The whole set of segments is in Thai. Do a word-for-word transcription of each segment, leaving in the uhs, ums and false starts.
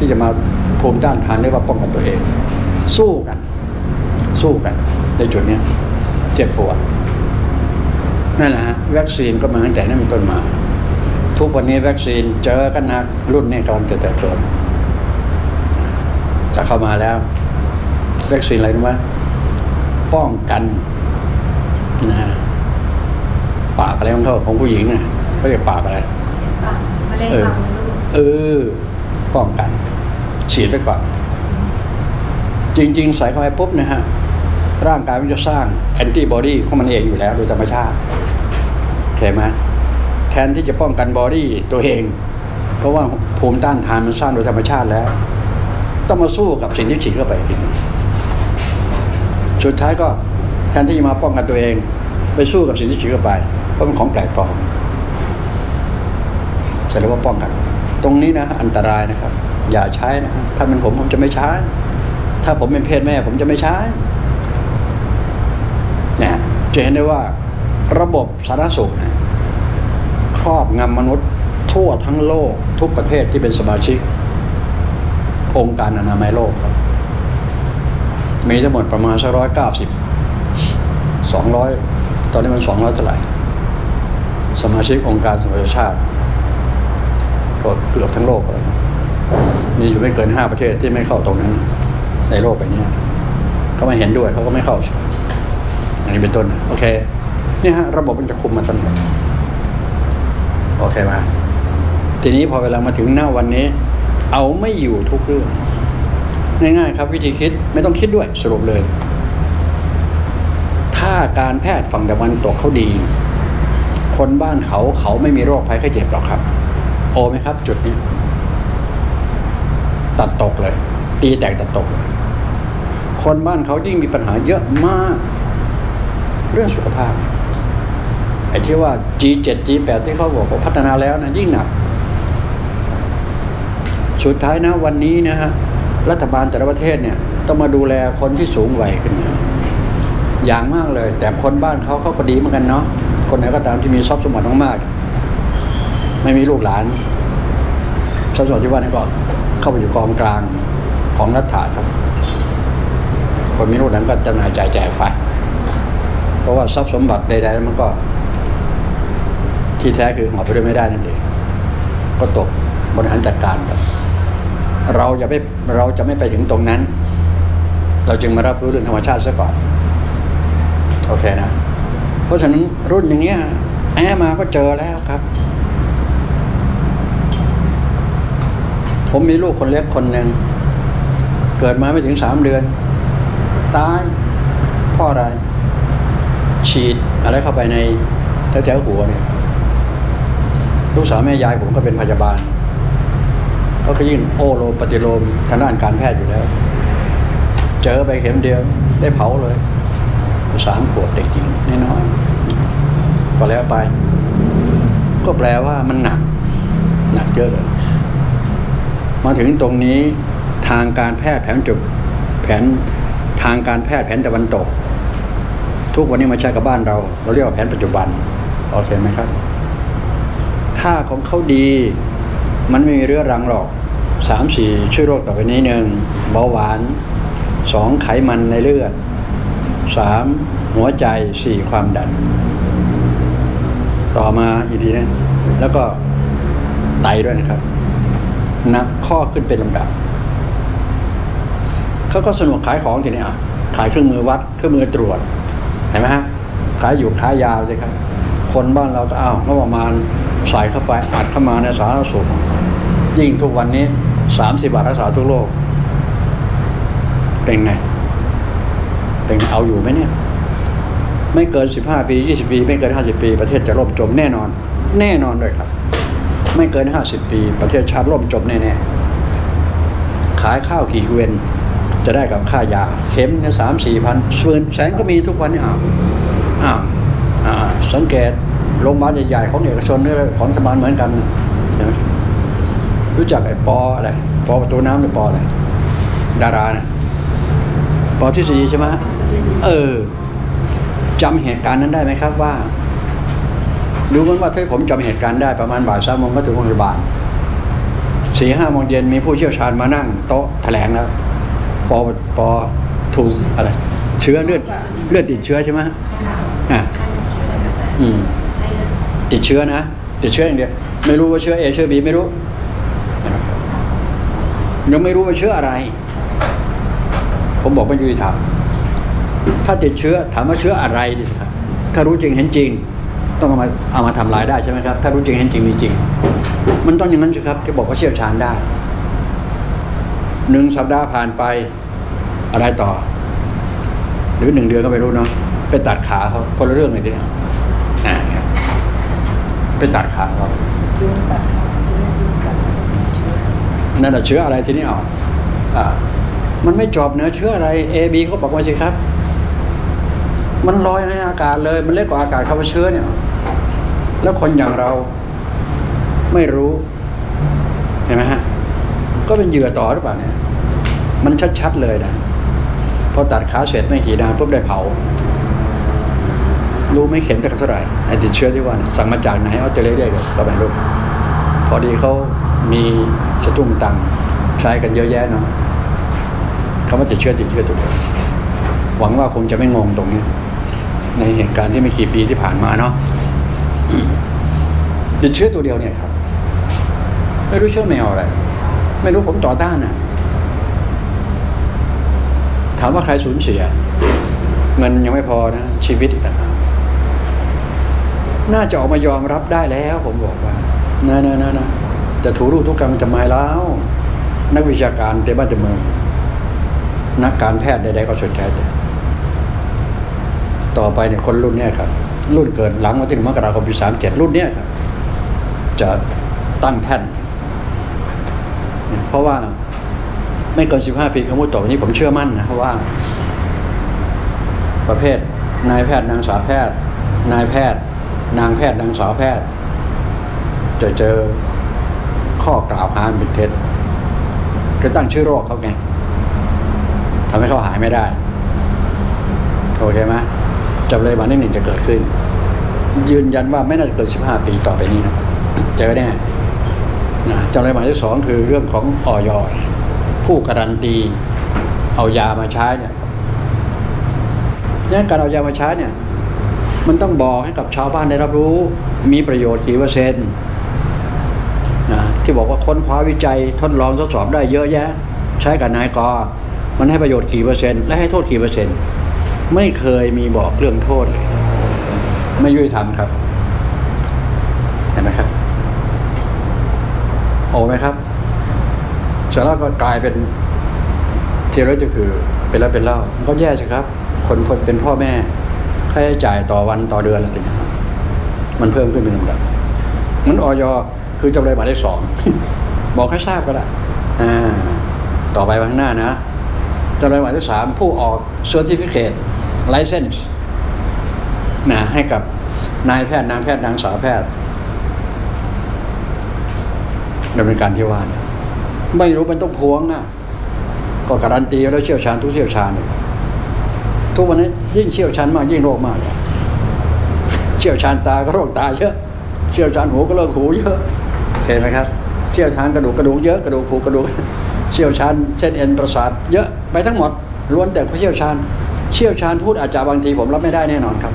จะมาภูมิต้านทานได้ว่าป้องกันตัวเองสู้กันสู้กันในจุดนี้เจ็บปวดนั่นแหละฮะวัคซีนก็มาตั้งแต่นั้นเป็นต้นมาทุกวันนี้วัคซีนเจอกันหนักรุ่นนี้กำลังจะเติบโตจะเข้ามาแล้ววัคซีนอะไรรู้ไหมป้องกันนะปากอะไรของเขาของผู้หญิงนะเขาเรียกปากอะไรมะเร็งปากมดลูกเออป้องกันฉีดไปก่อนจริงๆใส่เข้าไปปุ๊บนะฮะร่างกายมันจะสร้างแอนติบอดีของมันเองอยู่แล้วโดยธรรมชาติเข้าไหมแทนที่จะป้องกันบอดี้ตัวเองเพราะว่าภูมิต้านทานมันสร้างโดยธรรมชาติแล้วต้องมาสู้กับสิ่งที่ฉีดเข้าไปทีนี้สุดท้ายก็แทนที่จะมาป้องกันตัวเองไปสู้กับสิ่งที่ฉีดเข้าไปเพราะมันของแปลกปลอมเสร็จแล้วว่าป้องกันตรงนี้นะอันตรายนะครับอย่าใช้นะถ้าเป็นผมผมจะไม่ใช้ถ้าผมเป็นเพศแม่ผมจะไม่ใช้เนี่ยจะเห็นได้ว่าระบบสาธารณสุขครอบงำมนุษย์ทั่วทั้งโลกทุกประเทศที่เป็นสมาชิกองค์การอนามัยโลกครับมีทั้งหมดประมาณสักร้อยเก้าสิบสองร้อยตอนนี้มันสองร้อยเท่าไหร่สมาชิกองค์การสหประชาชาติก็เกือบทั้งโลกเลยมีอยู่ไม่เกินห้าประเทศที่ไม่เข้าตรงนั้นในโลกแบบนี้เขาไม่เห็นด้วยเขาก็ไม่เข้าอันนี้เป็นต้นโอเคนี่ฮะระบบมันจะคุมมาตลอดโอเคมาทีนี้พอเวลามาถึงหน้าวันนี้เอาไม่อยู่ทุกเรื่องง่ายๆครับวิธีคิดไม่ต้องคิดด้วยสรุปเลยถ้าการแพทย์ฝั่งตะวันตกเขาดีคนบ้านเขาเขาไม่มีโรคภัยไข้เจ็บหรอกครับโอไหมครับจุดนี้ตัดตกเลยตีแตกตัดตกเลยคนบ้านเขายิ่งมีปัญหาเยอะมากเรื่องสุขภาพไอ้ที่ว่า จี เจ็ด จี แปด ที่เขาบอกว่าพัฒนาแล้วนะยิ่งหนักสุดท้ายนะวันนี้นะฮะรัฐบาลแต่ละประเทศเนี่ยต้องมาดูแลคนที่สูงวัยขึ้นอย่างมากเลยแต่คนบ้านเขาเขาก็ดีเหมือนกันเนาะคนไหนก็ตามที่มีทรัพย์สมบัติมากๆไม่มีลูกหลานทรัพย์สมบัติที่ว่านี่ก็เข้าไปอยู่กองกลางของรัฐครับคนมีลูกหลานก็จำหน่ายจ่ายแจกไปเพราะว่าทรัพย์สมบัติใดๆมันก็ที่แท้คือหอบไปด้วยไม่ได้นั่นเองก็ตกบริหารจัดการกันเราอย่าไปเราจะไม่ไปถึงตรงนั้นเราจึงมารับรู้เรื่องธรรมชาติซะก่อนโอเคนะเพราะฉะนั้นรุ่นอย่างเงี้ยแอมาก็เจอแล้วครับผมมีลูกคนเล็กคนหนึ่งเกิดมาไม่ถึงสามเดือนตายเพราะอะไรฉีดอะไรเข้าไปในแถวๆหัวเนี่ยลูกสาวแม่ยายผมก็เป็นพยาบาลเขาก็ยิ่งโอโลปฏิโลมทางด้านการแพทย์อยู่แล้วเจอไปเข็มเดียวได้เผาเลยสามขวบเด็กจริงน้อยๆก็แล้วไปก็แปลว่ามันหนักหนักเยอะเลยมาถึงตรงนี้ทางการแพทย์แผนจุดแผนทางการแพทย์แผนตะวันตกทุกวันนี้มาใช้กับบ้านเราเราเรียกว่าแผนปัจจุบันโอเคไหมครับถ้าของเขาดีมันไม่มีเรื้อรังหรอกสามสี่ช่วยโรคต่อไปนี้หนึ่งเบาหวานสองไขมันในเลือดสามหัวใจสี่ความดันต่อมาอีกทีนึงแล้วก็ไตด้วยนะครับนับข้อขึ้นเป็นลำดับเขาก็สนุกขายของทีนี้อ่ะขายเครื่องมือวัดเครื่องมือตรวจเห็นไหมฮะขายอยู่ขายยาวสิครับคนบ้านเราก็อ้าวก็ประมาณใส่เข้าไปอัดเข้ามาในสาธารณสุขยิ่งทุกวันนี้สามสิบบาทรักษาทุกโรคเป็นไงเป็นเอาอยู่ไหมเนี่ยไม่เกินสิบห้าปียี่สิบปีไม่เกินห้าสิบปีประเทศจะล่มจมแน่นอนแน่นอนด้วยครับไม่เกินห้าสิบปีประเทศชาติล่มจมแน่ๆขายข้าวกี่เกวียนจะได้กับค่ายาเข็มเนี่ยสามสี่พันส่วนแสนก็มีทุกวันนี่อ้าวอ้าวอ่าสังเกตโรงพยาบาลใหญ่ๆของเอกชนนี่ของรัฐบาลเหมือนกันรู้จักไอ้ปออะไรปอประตูน้ำหรือปออะไรดาราเนี่ยปอทฤษฎีใช่ไหมเออจำเหตุการณ์นั้นได้ไหมครับว่าดูเหมือนว่าถ้าผมจำเหตุการณ์ได้ประมาณบ่ายสามโมงก็ถึงโรงพยาบาลสี่ห้าโมงเย็นมีผู้เชี่ยวชาญมานั่งโต๊ะแถลงแล้วปอปอถูกอะไรเชื้อเลือดเลือดติดเชื้อใช่ไหมอ่ะอืมติดเชื้อนะติดเชื้ออย่างเดียวไม่รู้ว่าเชื้อเอเชื้อบีไม่รู้ยังไม่รู้ว่าเชื้ออะไรผมบอกไม่ยุติธรรมถ้าติดเชื้อถามว่าเชื้ออะไรดิครับถ้ารู้จริงเห็นจริงต้องเอามาเอามาทำลายได้ใช่ไหมครับถ้ารู้จริงเห็นจริงมีจริงมันต้องอย่างนั้นสิครับที่บอกว่าเชี่ยวชาญได้หนึ่งสัปดาห์ผ่านไปอะไรต่อหรือหนึ่งเดือนก็ไม่รู้เนาะไปตัดขาเขาคนละเรื่องเลยทีเดียวอ่าไปตัดขาเขายุงกัดขายุงกัดนั่นแหละเชื้ออะไรทีนี้เอาอ่ามันไม่จบเนื้อเชื้ออะไร A B ก็บอกว่าสิครับมันลอยในอากาศเลยมันเล็กกว่าอากาศคำว่าเชื้อเนี่ยแล้วคนอย่างเราไม่รู้เห็นไหมฮะก็เป็นเหยื่อต่อหรือเปล่าเนี่ยมันชัดๆเลยนะพอตัดขาเสร็จไม่กี่นานปุ๊บได้เผารู้ไม่เข็มจะเท่าไหร่ไอ้ติดเชื้อที่ว่าสั่งมาจากไหนออสเตรเลียก็ไม่รู้พอดีเขามีสตุ้งตังใช้กันเยอะแยะเนาะคำว่าติดเชื้อติดเชื้อตัวเดียวหวังว่าคงจะไม่งงตรงนี้ในเหตุการณ์ที่ไม่กี่ปีที่ผ่านมาเนาะติดเชื้อตัวเดียวเนี่ยครับไม่รู้เชื้อแมวอะไรไม่รู้ผมต่อต้านนะถามว่าใครสูญเสียเงินยังไม่พอนะชีวิตอีกต่างหากน่าจะออกมายอมรับได้แล้วผมบอกว่านะนะนะนะจะถูรูทุกกรรมจะมาแล้วนักวิชาการเต็มบ้านเต็มเมืองนักการแพทย์ใดๆก็สนใจแต่ต่อไปเนี่ยคนรุ่นเนี้ยครับรุ่นเกิดหลังวันที่หนึ่งมกราคมปีสามเจ็ดรุ่นเนี้ยครับจะตั้งแท่นเพราะว่าไม่เกินสิบห้าปีคำพูดต่อไปนี้ผมเชื่อมั่นนะเพราะว่าประเภทนายแพทย์นางสาวแพทย์นายแพทย์นางแพทย์นางสาวแพทย์จะเจอข้อกล่าวหาเป็นเท็จก็ตั้งชื่อโรคเขาไงทำให้เขาหายไม่ได้โอเคไหมจำเลยวันที่หนึ่งจะเกิดขึ้นยืนยันว่าไม่น่าจะเกินสิบห้าปีต่อไปนี้นะครับเจอแน่นะจำเลยวันที่สองคือเรื่องของอย.ผู้การันตีเอายามาใช้เนี่ยเนี่ยการเอายามาใช้เนี่ยมันต้องบอกให้กับชาวบ้านได้รับรู้มีประโยชน์กี่เปอร์เซ็นต์นะที่บอกว่าค้นคว้าวิจัยทดลองทดสอบได้เยอะแยะใช้กับนายกมันให้ประโยชน์กี่เปอร์เซ็นต์และให้โทษกี่เปอร์เซ็นต์ไม่เคยมีบอกเรื่องโทษเลยไม่ยุติธรรมครับเห็นไหมครับโอ้ไหมครับเสร็จแล้วก็กลายเป็นเทียร์ก็คือเป็นแล้วเป็นเล่ามันก็แย่สิครับคนคนเป็นพ่อแม่ค่าใช้จ่ายต่อวันต่อเดือนอะไรต่างๆมันเพิ่มขึ้นเป็นลำดับมันอย.คือจำเลยหมายเลขสองบอกให้ทราบก็ได้อ่าต่อไปข้างหน้านะจำเลยหมายเลขสามผู้ออก Certificate License นะให้กับนายแพทย์นางแพทย์นางสาวแพทย์ดำเนินการที่ว่าไม่รู้มันต้องพวงนะก็การันตีแล้วเชี่ยวชาญทุกเชี่ยวชาญทุกวันนี้ยิ่งเชี่ยวชาญมากยิ่งโรคมากเชี่ยวชาญตาก็โรคตาเยอะเชี่ยวชาญหูก็โรคหูเยอะเห็นไหมครับเชี่ยวชาญกระดูกกระดูกเยอะกระดูกหูกระดูกเชี่ยวชาญเส้นเอ็นประสาทเยอะไปทั้งหมดล้วนแต่ผู้เชี่ยวชาญเชี่ยวชาญพูดอาจจะบางทีผมรับไม่ได้แน่นอนครับ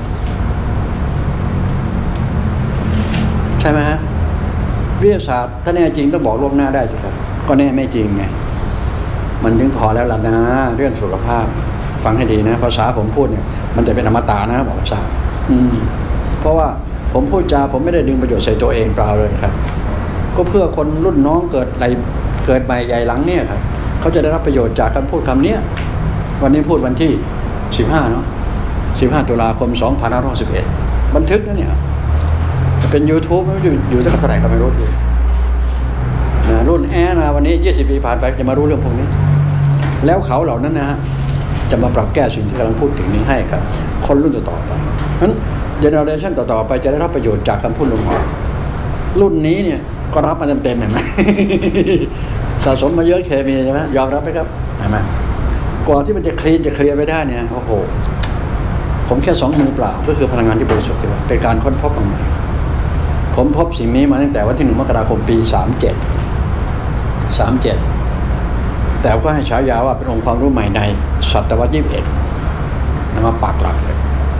ใช่ไหมฮะวิทยาศาสตร์ถ้าแน่จริงต้องบอกล่วงหน้าได้สิครับก็แน่ไม่จริงไงมันถึงพอแล้วล่ะนะเรื่องสุขภาพฟังให้ดีนะภาษาผมพูดเนี่ยมันจะเป็นอมตะนะบอกภาษาอืมเพราะว่าผมพูดจาผมไม่ได้ดึงประโยชน์ใส่ตัวเองเปล่าเลยครับก็เพื่อคนรุ่นน้องเกิดอะไรเกิดใหม่ใหญ่หลังเนี่ยครับเขาจะได้รับประโยชน์จากคำพูดคำนี้วันนี้พูดวันที่สิบห้าเนาะสิบห้าตุลาคมสองพันห้าร้อยสิบเอ็ดบันทึกนะเนี่ยเป็น YouTube ไม่อยู่อยู่ตั้งเท่าไหร่ก็ไม่รู้ทีนะรุ่นแอนะวันนี้ยี่สิบปีผ่านไปจะมารู้เรื่องพวกนี้แล้วเขาเหล่านั้นนะฮะจะมาปรับแก้สิ่งที่กำลังพูดถึงนี้ให้กับคนรุ่นต่อไปนั้นเจเนอเรชันต่อๆไปจะได้รับประโยชน์จากคำพูดลงมารุ่นนี้เนี่ยก็รับมาเต็มๆเห็นไหม สะสมมาเยอะเคมีใช่ไหมยอมรับไหมครับเห็นไหมกว่าที่มันจะคลีนจะเคลียร์ไปได้เนี่ยโอ้โหผมแค่สองมือเปล่าก็คือพลังงานที่บริสุทธิ์ที่ว่าเป็นการค้นพบใหม่ผมพบสิ่งนี้มาตั้งแต่วันที่หนึ่งมกราคมปีสามเจ็ดสามเจ็ดแต่ก็ให้ฉายาว่าเป็นองค์ความรู้ใหม่ในศตวรรษยี่สิบเอ็ดนำมาปักหลักเลย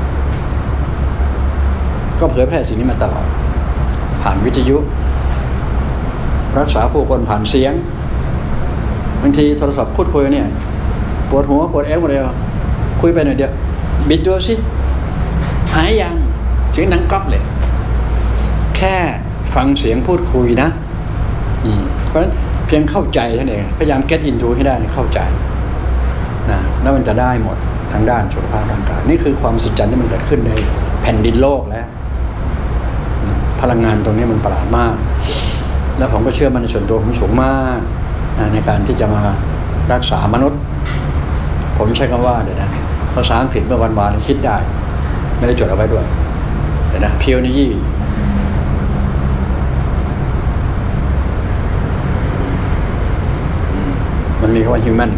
ก็เผยแพร่สิ่งนี้มาตลอดผ่านวิทยุรักษาผู้คนผ่านเสียงบางทีโทรศัพท์พูดคุยเนี่ยปวดหัวปวดเอวหมดเลยคุยไปหน่อยเดียวบิดตัวสิหายยังเสียงดังก๊อบเลยแค่ฟังเสียงพูดคุยนะเพราะฉะนั้นเพียงเข้าใจเท่านั้นเองพยายาม get into ให้ได้เข้าใจนะแล้วมันจะได้หมดทางด้านสุขภาพร่างกายนี่คือความสุดจันที่มันเกิดขึ้นในแผ่นดินโลกแล้วพลังงานตรงนี้มันประหลาดมากแล้วผมก็เชื่อมันในส่วนตัวผมสูงมากในการที่จะมารักษามนุษย์ผมใช้คำว่าเดี๋ยวนะภาษาอังกฤษเมื่อวันวานคิดได้ไม่ได้จดเอาไว้ด้วยเดี๋ยวนะ pioneer มันมีคำว่า human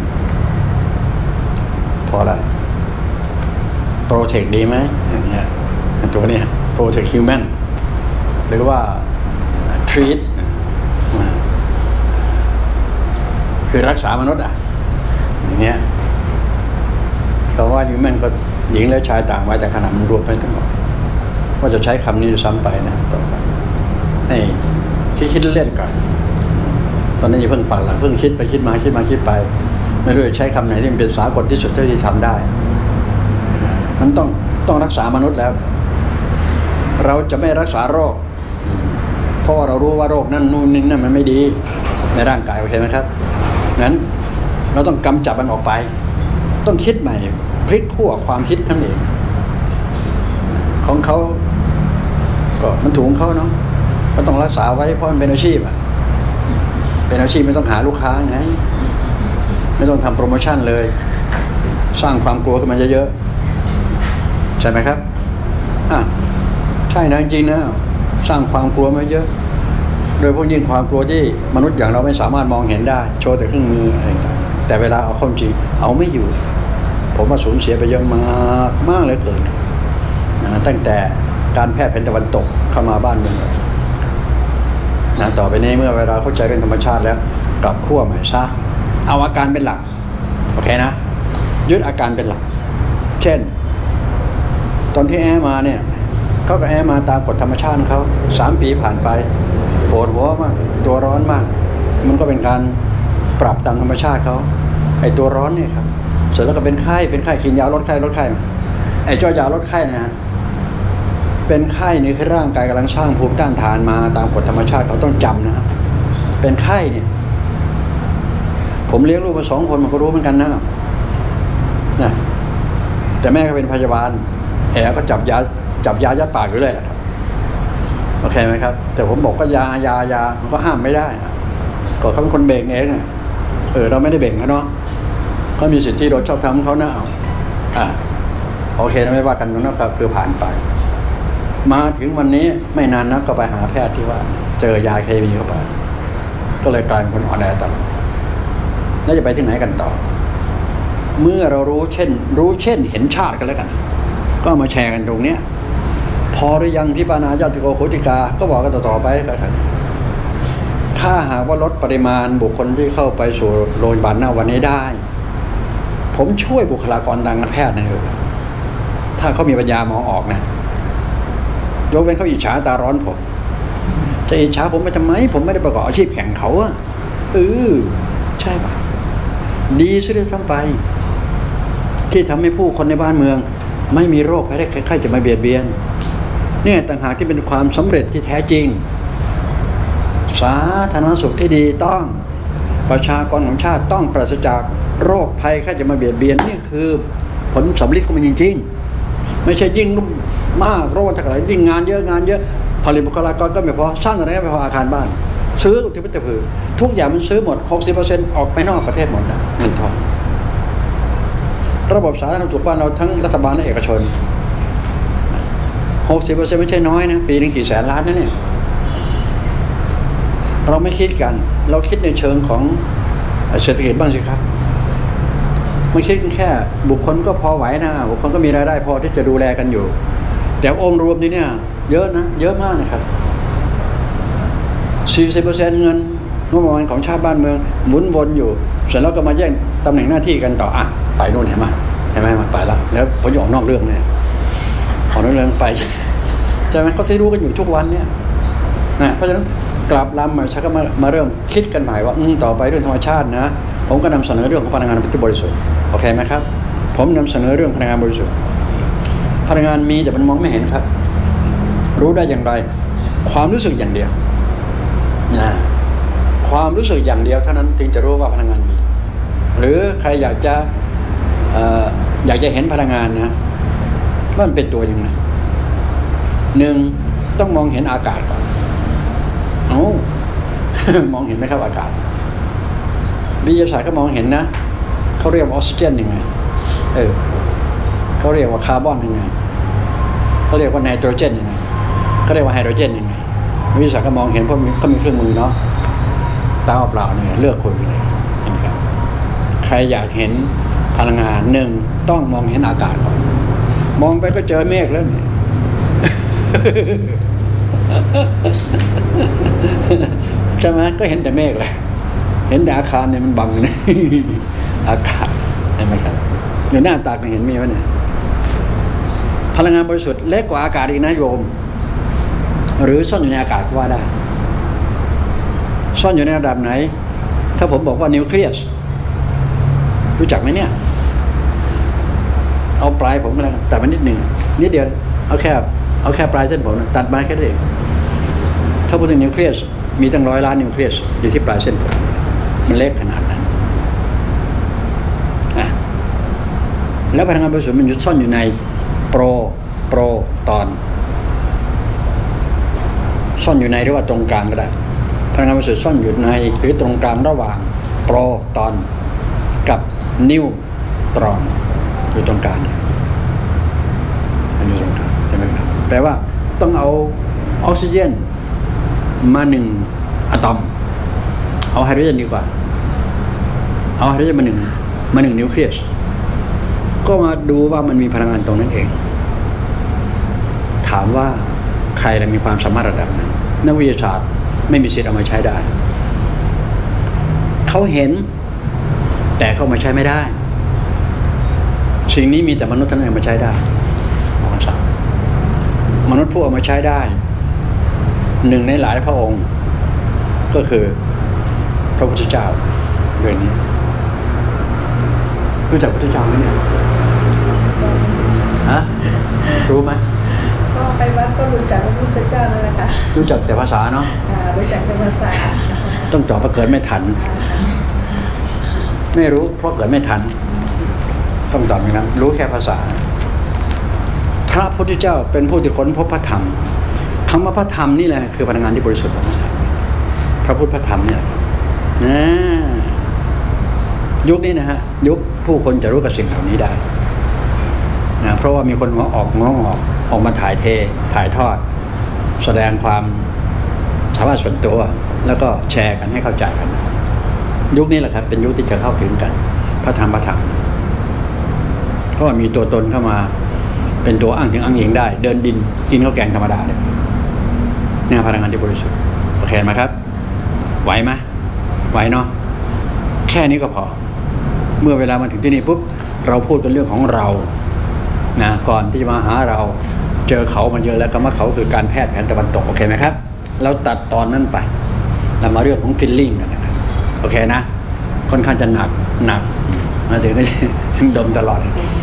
พอละ protect ดีไหมอย่างเงี้ยตัวนี้ protect human หรือว่า treat คือรักษามนุษย์อ่ะอย่างเงี้ยเพราะว่า human ก็หญิงและชายต่างมาจากขนาดมันรวมไปทั้งหมดว่าจะใช้คำนี้ซ้ำไปนะต่อไปให้คิดคิดเล่นก่อนตอนนี้อย่าเพิ่งปักหลักเพิ่งคิดไปคิดมาคิดมาคิดไปไม่รู้จะใช้คำไหนที่มันเป็นสากลที่สุดเท่าที่ทำได้มันต้องต้องรักษามนุษย์แล้วเราจะไม่รักษาโรคเพราะเรารู้ว่าโรคนั่นนู่นนี่นั่นมันไม่ดีในร่างกายโอเคไหมครับงั้นเราต้องกำจัดมันออกไปต้องคิดใหม่พลิกขั้วความคิดทั้งเองของเขาก็มันถูกของเขาเนาะก็ต้องรักษาไว้เพราะมันเป็นอาชีพอ่ะเป็นอาชีพไม่ต้องหาลูกค้าไงไม่ต้องทำโปรโมชั่นเลยสร้างความกลัวขึ้นมาเยอะๆใช่ไหมครับอ่ะใช่นะจริงๆนะสร้างความกลัวมาเยอะโดยพวกยิ่งความกลัวที่มนุษย์อย่างเราไม่สามารถมองเห็นได้โชว์แต่เครื่องมืออะไรต่างแต่เวลาเอาความจริงเอาไม่อยู่ผมว่าสูญเสียไปเยอะมากมากเลยเกินนะตั้งแต่การแพทย์แผนตะวันตกเข้ามาบ้านเมืองนะต่อไปนี้เมื่อเวลาเข้าใจเรื่องธรรมชาติแล้วกลับขั้วใหม่ซะเอาอาการเป็นหลักโอเคนะยึดอาการเป็นหลักเช่นตอนที่แอมาเนี่ยเขาก็แอมาตามกฎธรรมชาติเขาสามปีผ่านไปปวดหัวมากตัวร้อนมากมันก็เป็นการปรับตามธรรมชาติเขาไอ้ตัวร้อนเนี่ยครับเสร็จแล้วก็เป็นไข้เป็นไข้กินยาลดไข้ลดไข้ไอ้เจ้ายาลดไข้นะฮะเป็นไข้นี่คือร่างกายกำลังสร้างภูมิต้านทานมาตามกฎธรรมชาติเขาต้องจำนะครับเป็นไข้เนี่ยผมเลี้ยงลูกมาสองคนมันก็รู้เหมือนกันนะนะแต่แม่ก็เป็นพยาบาลแอบก็จับยาจับยายัดปากอยู่เลยครับโอเคไหมครับแต่ผมบอกก็ยายายามันก็ห้ามไม่ได้ก็เขาเป็นคนเบ่งเองเออเราไม่ได้เบ่งเขาเนาะเขามีสิทธิโดยชอบทำเขาหน้าอ่าโอเคนะไม่ว่ากันนะครับคือผ่านไปมาถึงวันนี้ไม่นานนักก็ไปหาแพทย์ที่ว่าเจอยาเคมีเข้าไปก็เลยกลายเป็นคนอ่อนแอต่อแล้วจะไปที่ไหนกันต่อเมื่อเรารู้เช่นรู้เช่นเห็นชาติกันแล้วกันก็มาแชร์กันตรงเนี้ยพอหรือยังที่ปานาญาติโกโหติกาก็บอกกันต่อๆไปก็ได้ถ้าหากว่าลดปริมาณบุคคลที่เข้าไปสู่โรงพยาบาลหน้าวันนี้ได้ผมช่วยบุคลากรทางการแพทย์นะครับถ้าเขามีปัญญามองออกนะยกเว้นเขาอิจฉาตาร้อนผมจะอิจฉาผมไปทำไมผมไม่ได้ประกอบอาชีพแข่งเขาอะเออใช่ปะดีซะด้วยซ้ำไปที่ทำให้ผู้คนในบ้านเมืองไม่มีโรคภัยไข้จะมาเบียดเบียนเนี่ยต่างหากที่เป็นความสำเร็จที่แท้จริงสาธารณสุขที่ดีต้องประชากรของชาติต้องปราศจากโรคภัยไข้จะมาเบียดเบียนนี่คือผลสำลิดของมันจริงๆไม่ใช่ยิ่งมากโรคอะไรยิ่งงานเยอะงานเยอะผลิตบุคลากรก็ไม่พอสร้างอะไรก็ไม่พออาคารบ้านซื้อที่พิพิธภัณฑ์ทุกอย่างมันซื้อหมด หกสิบเปอร์เซ็นต์ ออกไปนอกประเทศหมดนะเงินทองระบบสาธารณสุขบ้านเราทั้งรัฐบาลและเอกชน หกสิบเปอร์เซ็นต์ ไม่ใช่น้อยนะปีนึงกี่แสนล้านนะเนี่ยเราไม่คิดกันเราคิดในเชิงของเศรษฐกิจบ้างสิครับไม่คิดแค่บุคคลก็พอไหวนะบุคคลก็มีรายได้พอที่จะดูแลกันอยู่แต่องค์รวมนี่เนี่ยเยอะนะเยอะมากนะครับ สี่สิบเปอร์เซ็นต์ เงินงบประมาณของชาติบ้านเมืองหมุนวนอยู่เสร็จแล้วก็มาแย่งตำแหน่งหน้าที่กันต่ออ่ะไปโน่นเห็นไหมเห็นไหมมาไปแล้วแล้วผมจะออกนอกเรื่องเนี่ยออกนอกเรื่องไปใช่ไหมก็ที่รู้กันอยู่ทุกวันเนี่ยนะเพราะฉะนั้นกลับลำมาชักก็มามาเริ่มคิดกันใหม่ว่าอืมต่อไปเรื่องธรรมชาตินะผมก็นำเสนอเรื่องของพลังงานที่บริสุทธิ์โอเคไหมครับผมนำเสนอเรื่องพลังงานบริสุทธิ์พลังงานมีแต่มันมองไม่เห็นครับรู้ได้อย่างไรความรู้สึกอย่างเดียวนะความรู้สึกอย่างเดียวเท่านั้นจึงจะรู้ว่าพลังงานมีหรือใครอยากจะเอ่ออยากจะเห็นพลังงานนะว่ามันเป็นตัวยังไงหนึ่งต้องมองเห็นอากาศก่อนเอ้า มองเห็นไหมครับอากาศวิทยาศาสตร์ก็มองเห็นนะเขาเรียกว่าออกซิเจนยังไงเออเขาเรียกว่าคาร์บอนยังไงเขาเรียกว่าไนโตรเจนยังไงเขาเรียกว่าไฮโดรเจนยังไงวิทยาศาสตร์ก็มองเห็นเพราะเขามีเครื่องมือเนาะตาเปล่าเนี่ยเลือกคนเลยนะครับใครอยากเห็นพลังงานหนึ่งต้องมองเห็นอากาศก่อนมองไปก็เจอเมฆแล้วเนี่ย ใช่ไหมก็เห็นแต่เมฆเลยเห็นแต่อาคารเนี่ยมันบังนะ อากาศเห็นไหมครับอยู่หน้าตากเห็นมีไหมเนี่ยพลังงานบริสุทธิ์เล็กกว่าอากาศอีกนะโยมหรือซ่อนอยู่ในอากาศก็ว่าได้ซ่อนอยู่ในระดับไหนถ้าผมบอกว่านิวเคลียสรู้จักไหมเนี่ยเอาปลายผมก็แล้วตัดมานิดหนึ่งนิดเดียวเอาแค่เอาแค่ปลายเส้นผมตัดมาแค่นี้เองถ้าพูดถึงนิวเคลียสมีตั้งร้อยล้านนิวเคลียสอยู่ที่ปลายเส้นผมมันเล็กขนาดนั้นอ่ะแล้วพลังงานบริสุทธิ์มันอยู่ซ่อนอยู่ในโปรโปรตอนซ่อนอยู่ในหรือว่าตรงกลางก็ได้พลังงานบริสุทธิ์ซ่อนอยู่ในหรือตรงกลางระหว่างโปรตอนกับนิวตรอนอยู่ตรงกลางอันนี้ตรงกลางใช่ไหมครับแปลว่าต้องเอาออกซิเจนมาหนึ่งอะตอมเอาไฮโดรเจนดีกว่าเอาไฮโดรเจนมาหนึ่งมาหนึ่งนิวเคลียสก็มาดูว่ามันมีพลังงานตรงนั้นเองถามว่าใครมีความสามารถระดับนั้นนักวิทยาศาสตร์ไม่มีสิทธิ์เอามาใช้ได้เขาเห็นแต่เขามาใช้ไม่ได้สิ่งนี้มีแต่มนุษย์เท่านั้นเอามาใช้ได้มนุษย์ผู้เอามาใช้ได้หนึ่งในหลายพระองค์ก็คือพระพุทธเจ้าเรื่องนี้รู้จักพระพุทธเจ้าไหมเนี่ยฮะรู้ไหมก็ไปวัดก็รู้จักพระพุทธเจ้านั่นแหละค่ะรู้จักแต่ภาษาเนาะรู้จักแต่ภาษาต้องตอบว่าเกิดไม่ทันไม่รู้เพราะเกิดไม่ทันต้องตอบอย่างนั้นรู้แค่ภาษาพระพุทธเจ้าเป็นผู้ที่ค้นพบพระธรรมคำว่าพระธรรมนี่แหละคือพลังงานที่บริสุทธิ์ของพระพุทธพระธรรมเนี่ยนะยุคนี้นะฮะยุคผู้คนจะรู้กับสิ่งเหล่านี้ได้นะเพราะว่ามีคนหัวออกงอออกออกมาถ่ายเทถ่ายทอดแสดงความสามารถส่วนตัวแล้วก็แชร์กันให้เข้าใจกันยุคนี้แหละครับเป็นยุคที่จะเข้าถึงกันพระธรรมพระธรรมเพราะว่ามีตัวตนเข้ามาเป็นตัวอ้างถึงอ้างเองได้เดินดินกินข้าวแกงธรรมดาเนี่ยนี่พลังงานที่บริสุทธิ์โอเคไหมครับไหวไหมไหวเนาะแค่นี้ก็พอเมื่อเวลามาถึงที่นี่ปุ๊บเราพูดกันเรื่องของเรานะก่อนที่จะมาหาเราเจอเขามันเยอะแล้วคำว่าเขาคือการแพทย์แผนตะวันตกโอเคไหมครับเราตัดตอนนั้นไปเรามาเรื่องของฟีลลิ่งนะครับโอเคนะค่อนข้างจะหนักหนักมาถึงก็ดมตลอด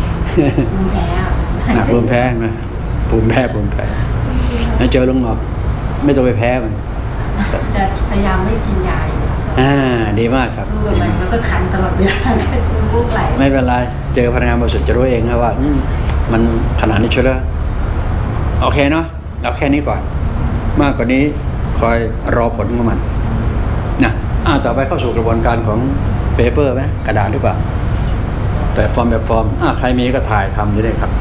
หนักภูมิแพ้ไหมภูมิแพ้ภูมิแพ้แล้วเจอลงหนอกไม่ต้องไปแพ้มันจะพยายามไม่กินยาอยู่อ่าดีมากครับสู้กับมันแล้วก็คันตลอดเวลาจะมุกไหลไม่เป็นไรเจอพลังงานบริสุทธิ์จะรู้เองครับว่ามันขนาดนี้เชียวแล้วโอเคเนาะเราแค่นี้ก่อนมากกว่านี้คอยรอผลของมันนะอ่าต่อไปเข้าสู่กระบวนการของเปเปอร์ไหมกระดาษหรือเปล่าแต่ฟอร์มแบบฟอร์มอ่าใครมีก็ถ่ายทำได้ครับ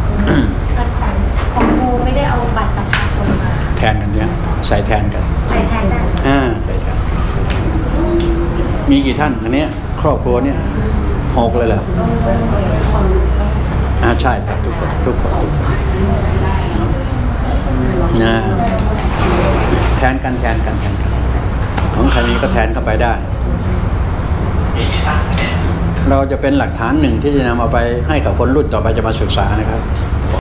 ของกูไม่ได้เอาบัตรประชาชนมาแทนกันเนี่ยใส่แทนกันใส่แทนกันอ่าใส่แทนมีกี่ท่านอันนี้ครอบครัวเนี่ยหกเลยเหรอต้องต้องคนต้องอ่าใช่ครับทุกคนทุกคนนะแทนกันแทนกันแทนกันของใครมีก็แทนเข้าไปได้ เราจะเป็นหลักฐานหนึ่งที่จะนำเอาไปให้กับคนรุ่นต่อไปจะมาศึกษานะครับ